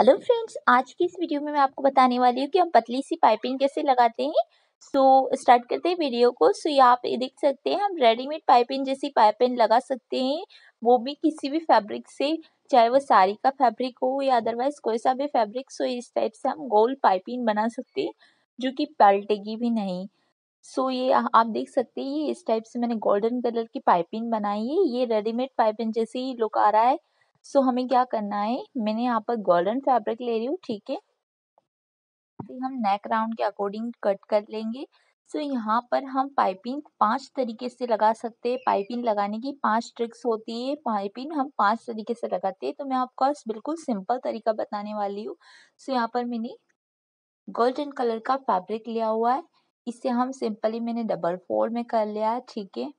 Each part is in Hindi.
हेलो फ्रेंड्स, आज की इस वीडियो में मैं आपको बताने वाली हूँ कि हम पतली सी पाइपिंग कैसे लगाते हैं। स्टार्ट करते हैं वीडियो को। यहाँ पे देख सकते हैं हम रेडीमेड पाइपिंग जैसी पाइपिंग लगा सकते हैं, वो भी किसी भी फैब्रिक से, चाहे वो साड़ी का फैब्रिक हो या अदरवाइज कोई सा भी फैब्रिक। इस टाइप से हम गोल पाइपिंग बना सकते हैं जो कि पलटेगी भी नहीं। ये आप देख सकते हैं, ये इस टाइप से मैंने गोल्डन कलर की पाइपिंग बनाई है। ये रेडीमेड पाइपिंग जैसे ही लुक आ रहा है। हमें क्या करना है, मैंने यहाँ पर गोल्डन फैब्रिक ले रही हूँ, ठीक है। फिर हम नेक राउंड के अकॉर्डिंग कट कर लेंगे। यहाँ पर हम पाइपिंग 5 तरीके से लगा सकते हैं। पाइपिंग लगाने की 5 ट्रिक्स होती है। पाइपिंग हम 5 तरीके से लगाते हैं, तो मैं आपको बिल्कुल सिंपल तरीका बताने वाली हूँ। यहाँ पर मैंने गोल्डन कलर का फैब्रिक लिया हुआ है। इसे हम सिंपली मैंने डबल फोल्ड में कर लिया है, ठीक है।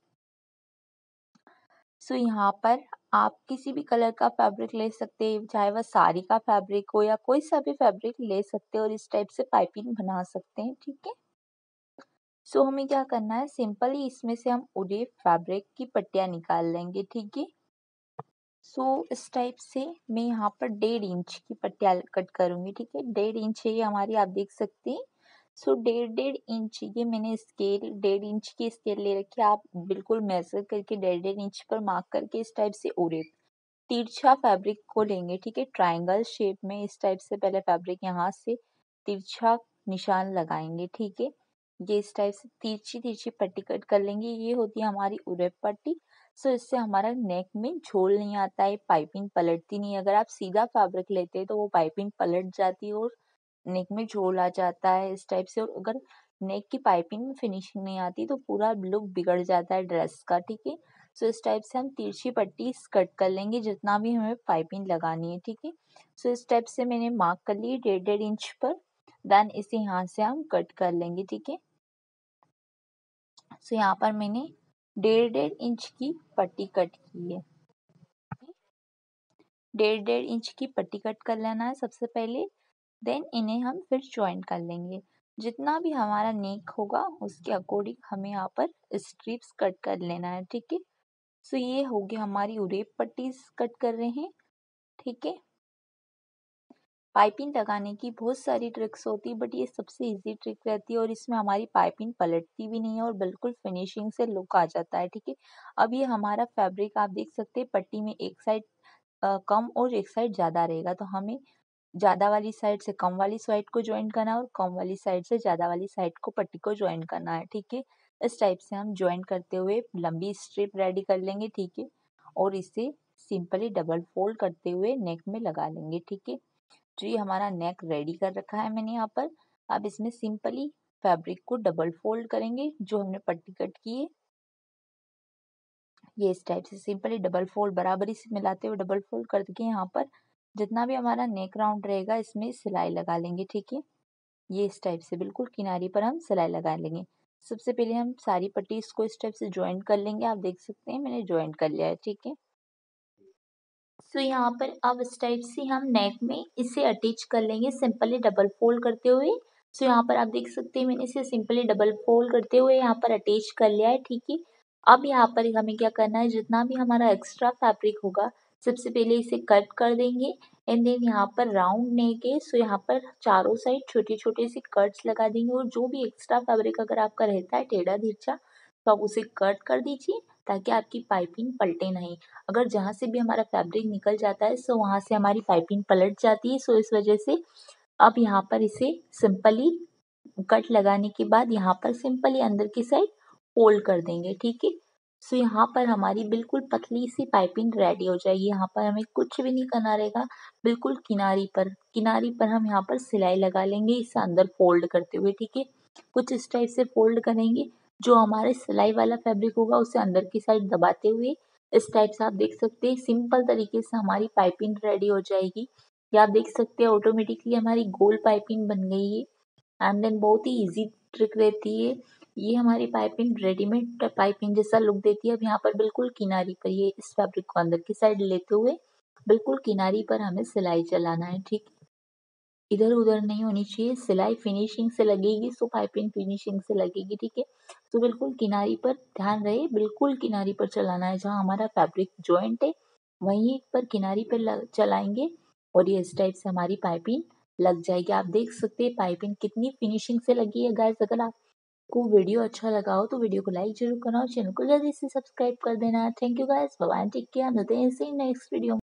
यहाँ पर आप किसी भी कलर का फैब्रिक ले सकते हैं, चाहे वह साड़ी का फैब्रिक हो या कोई सा भी फैब्रिक ले सकते हैं और इस टाइप से पाइपिंग बना सकते हैं, ठीक है। हमें क्या करना है, सिंपली इसमें से हम उड़े फैब्रिक की पट्टियां निकाल लेंगे, ठीक है। इस टाइप से मैं यहाँ पर 1.5 इंच की पट्टियां कट करूंगी, ठीक है। 1.5 इंच है ये हमारी, आप देख सकते हैं। 1.5 इंच ये मैंने स्केल 1.5 इंच की स्केल ले रखी है। आप बिल्कुल मेजर करके 1.5 इंच पर मार्क करके इस टाइप से उड़े तिरछा फैब्रिक को लेंगे, ठीक है। ट्रायंगल शेप में इस टाइप से पहले फैब्रिक यहाँ से तिरछा निशान लगाएंगे, ठीक है। ये इस टाइप से तिरछी तिरछी पट्टी कट कर लेंगे। ये होती है हमारी उड़ेप पट्टी। इससे हमारा नेक में झोल नहीं आता है, पाइपिंग पलटती नहीं। अगर आप सीधा फैब्रिक लेते हैं तो वो पाइपिंग पलट जाती है और नेक में झोल आ जाता है इस टाइप से। और अगर नेक की पाइपिंग में फिनिशिंग नहीं आती तो पूरा लुक बिगड़ जाता है ड्रेस का, ठीक है। इस टाइप से हम तिरछी पट्टी कट कर लेंगे जितना भी हमें पाइपिंग लगानी है, ठीक है। इस टाइप से मैंने मार्क कर ली 1.5 इंच पर। देन इसे यहाँ से हम कट कर लेंगे, ठीक है। यहाँ पर मैंने 1.5 इंच की पट्टी कट की है। 1.5 इंच की पट्टी कट कर लेना है सबसे पहले। देन इन्हें हम फिर ज्वाइन कर लेंगे। जितना भी हमारा नेक होगा उसके अकॉर्डिंग हमें यहाँ पर स्ट्रिप्स कट कर लेना है, ठीक है। ये हो गया हमारी उरेप पट्टी कट कर रहे हैं, ठीक है। पाइपिंग लगाने की बहुत सारी ट्रिक्स होती है, बट ये सबसे इजी ट्रिक रहती है और इसमें हमारी पाइपिंग पलटती भी नहीं है और बिल्कुल फिनिशिंग से लुक आ जाता है, ठीक है। अब ये हमारा फैब्रिक आप देख सकते हैं, पट्टी में एक साइड कम और एक साइड ज्यादा रहेगा, तो हमें ज्यादा वाली साइड से कम वाली साइड को ज्वाइन करना है और कम वाली साइड से ज्यादा वाली साइड को पट्टी को ज्वाइन करना है, ठीक है। इस टाइप से हम ज्वाइन करते हुए लंबी स्ट्रिप रेडी कर लेंगे, ठीक है। और इसे सिंपली डबल फोल्ड करते हुए नेक में लगा लेंगे, ठीक है। ये हमारा नेक रेडी कर रखा है मैंने यहाँ पर। अब इसमें सिंपली फैब्रिक को डबल फोल्ड करेंगे जो हमने पट्टी कट की है। ये इस टाइप से सिंपली डबल फोल्ड बराबरी से मिलाते हुए डबल फोल्ड करके यहाँ पर जितना भी हमारा नेक राउंड रहेगा इसमें सिलाई लगा लेंगे, ठीक है। ये इस टाइप से बिल्कुल किनारी पर हम सिलाई लगा लेंगे। सबसे पहले हम सारी पट्टी इसको इस टाइप से ज्वाइन कर लेंगे। आप देख सकते हैं मैंने ज्वाइन कर लिया है, ठीक है। यहाँ पर अब इस टाइप से हम नेक में इसे अटैच कर लेंगे सिंपली डबल फोल्ड करते हुए। यहाँ पर आप देख सकते हैं मैंने इसे सिंपली डबल फोल्ड करते हुए यहाँ पर अटैच कर लिया है, ठीक है। अब यहाँ पर हमें क्या करना है, जितना भी हमारा एक्स्ट्रा फैब्रिक होगा सबसे पहले इसे कट कर देंगे। एंड देन यहाँ पर राउंड नेक है, यहाँ पर चारों साइड छोटे छोटे से कट्स लगा देंगे। और जो भी एक्स्ट्रा फैब्रिक अगर आपका रहता है टेढ़ा तिरछा तो आप उसे कट कर दीजिए ताकि आपकी पाइपिंग पलटे नहीं। अगर जहाँ से भी हमारा फैब्रिक निकल जाता है वहाँ से हमारी पाइपिंग पलट जाती है। इस वजह से अब यहाँ पर इसे सिंपली कट लगाने के बाद यहाँ पर सिंपली अंदर की साइड फोल्ड कर देंगे, ठीक है। यहाँ पर हमारी बिल्कुल पतली सी पाइपिंग रेडी हो जाएगी। यहाँ पर हमें कुछ भी नहीं करना रहेगा, बिल्कुल किनारी पर हम यहाँ पर सिलाई लगा लेंगे इसे अंदर फोल्ड करते हुए, ठीक है। कुछ इस टाइप से फोल्ड करेंगे। जो हमारे सिलाई वाला फैब्रिक होगा उसे अंदर की साइड दबाते हुए इस टाइप से आप देख सकते हैं सिंपल तरीके से हमारी पाइपिंग रेडी हो जाएगी। ये आप देख सकते हैं ऑटोमेटिकली हमारी गोल पाइपिंग बन गई है। एंड देन बहुत ही इजी ट्रिक रहती है। ये हमारी पाइपिंग रेडीमेड पाइपिंग जैसा लुक देती है। अब यहाँ पर बिल्कुल किनारी पर ये इस फैब्रिक को अंदर की साइड लेते हुए बिल्कुल किनारी पर हमें सिलाई चलाना है, ठीक। इधर उधर नहीं होनी चाहिए, सिलाई फिनिशिंग से लगेगी पाइपिंग फिनिशिंग से लगेगी, ठीक है। बिल्कुल किनारी पर ध्यान रहे, बिल्कुल किनारी पर चलाना है। जहाँ हमारा फैब्रिक जॉइंट है वहीं पर किनारी पर चलाएंगे और ये इस टाइप से हमारी पाइपिंग लग जाएगी। आप देख सकते हैं पाइपिंग कितनी फिनिशिंग से लगी है गाइस। अगर आपको वीडियो अच्छा लगा हो तो वीडियो को लाइक जरूर करना और चैनल को जल्दी से सब्सक्राइब कर देना। Thank you guys, bye bye, take care, मिलते हैं इसी नेक्स्ट वीडियो।